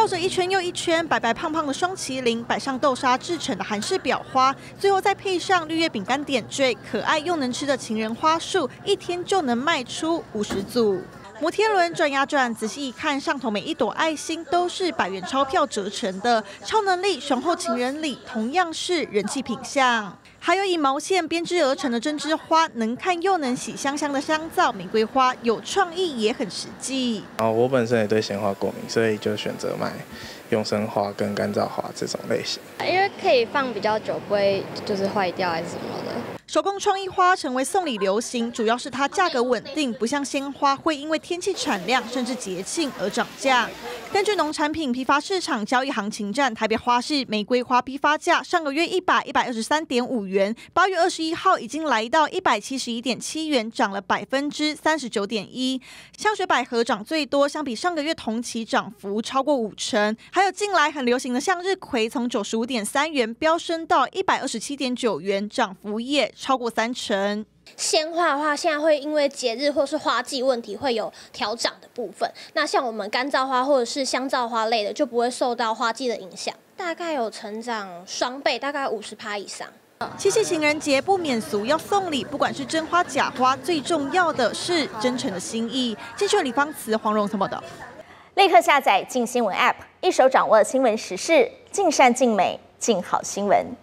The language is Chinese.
绕着一圈又一圈白白胖胖的双麒麟，摆上豆沙制成的韩式裱花，最后再配上绿叶饼干点缀，可爱又能吃的情人花束，一天就能卖出50组。摩天轮转呀转，仔细一看，上头每一朵爱心都是100元钞票折成的，超能力雄厚情人礼同样是人气品项。还有以毛线编织而成的针织花，能看又能洗香香的香皂玫瑰花，有创意也很实际。 我本身也对鲜花过敏，所以就选择买永生花跟干燥花这种类型， 因为可以放比较久，不会就是坏掉还是什么的。 手工创意花成为送礼流行，主要是它价格稳定，不像鲜花会因为天气产量甚至节庆而涨价。根据农产品批发市场交易行情站，台北花市玫瑰花批发价上个月123.5元，8月21号已经来到171.7元，涨了39.1%。香水百合涨最多，相比上个月同期涨幅超过50%。还有近来很流行的向日葵，从95.3元飙升到127.9元，涨幅也超过30%。 鲜花的话，现在会因为节日或是花季问题会有调涨的部分。那像我们干燥花或者是香皂花类的，就不会受到花季的影响，大概有成长双倍，大概50%以上。 七夕情人节不免俗，要送礼，不管是真花假花，最重要的是真诚的心意。记者李芳慈、黄荣什么的， 立刻下载镜新闻 App， 一手掌握新闻时事，尽善尽美，尽好新闻。